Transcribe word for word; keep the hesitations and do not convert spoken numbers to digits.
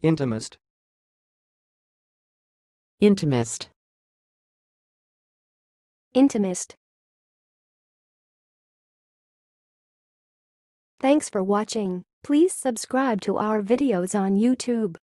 INTIMIST. in-tuh-mist. INTIMIST. Thanks for watching. Please subscribe to our videos on YouTube.